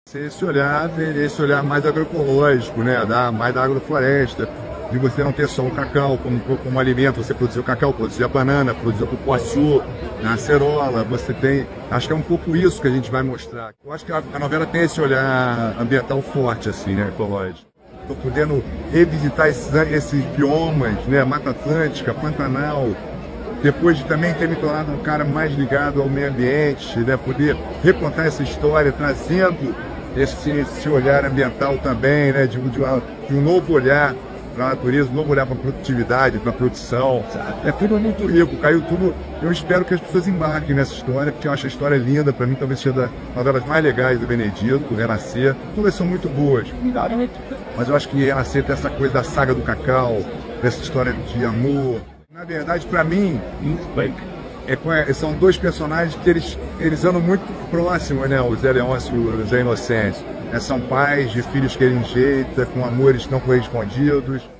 Esse olhar mais agroecológico, né? Mais da agrofloresta, de você não ter só o cacau como alimento, você produzir o cacau, produzir a banana, produzir o cupuaçu, a acerola, você tem... Acho que é um pouco isso que a gente vai mostrar. Eu acho que a novela tem esse olhar ambiental forte, assim, né? Ecológico. Estou podendo revisitar esses biomas, né? Mata Atlântica, Pantanal, depois de também ter me tornado um cara mais ligado ao meio ambiente, né? Poder recontar essa história, trazendo esse olhar ambiental também, né? De um novo olhar para a natureza, um novo olhar para a produtividade, para a produção. É tudo muito rico, caiu tudo. Eu espero que as pessoas embarquem nessa história, porque eu acho a história linda, para mim talvez seja uma das mais legais do Benedito, Renascer. Todas são muito boas, mas eu acho que Renascer tem essa coisa da saga do cacau, dessa história de amor. Na verdade, para mim, são dois personagens que eles andam muito próximos, né? O Zé Leôncio e o Zé Inocêncio. São pais de filhos que ele enjeita, com amores não correspondidos.